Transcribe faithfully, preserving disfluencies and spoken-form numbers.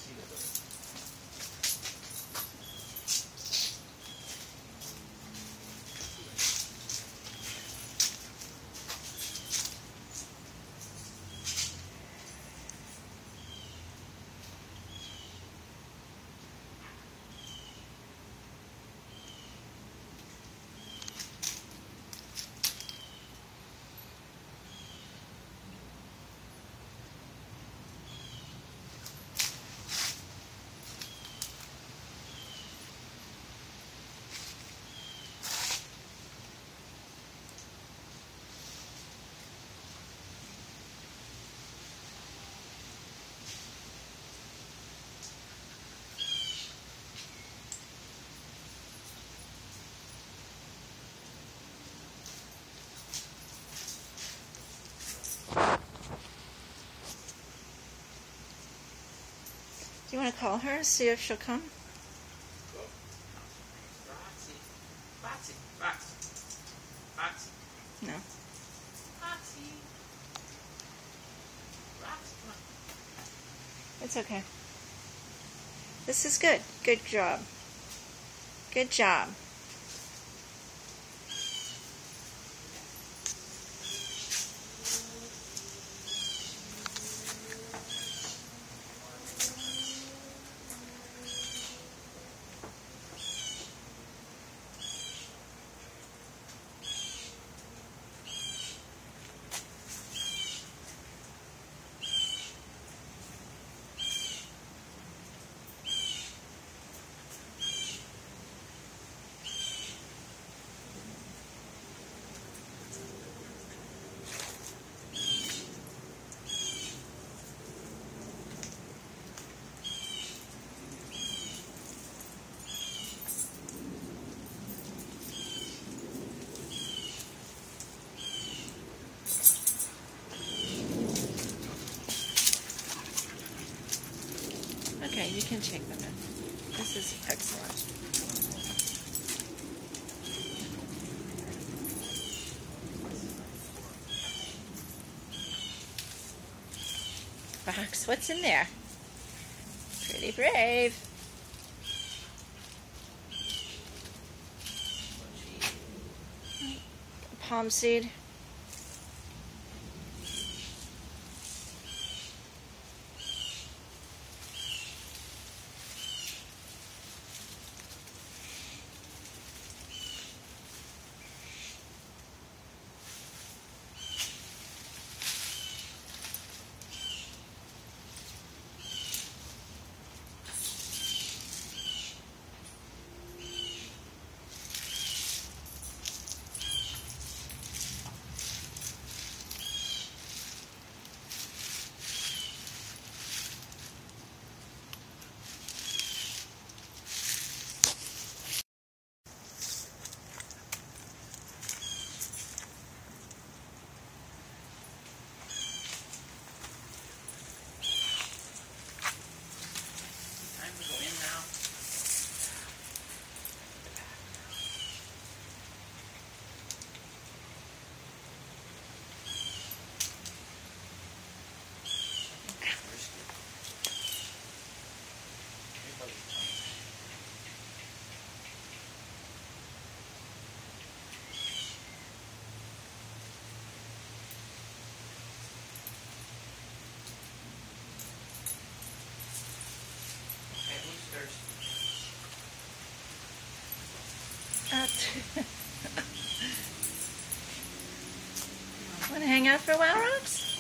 Do you want to call her, see if she'll come? No. It's okay. This is good. Good job. Good job. Okay, you can take them in. This is excellent. Box, what's in there? Pretty brave. Palm seed. Want to hang out for a while, Rox?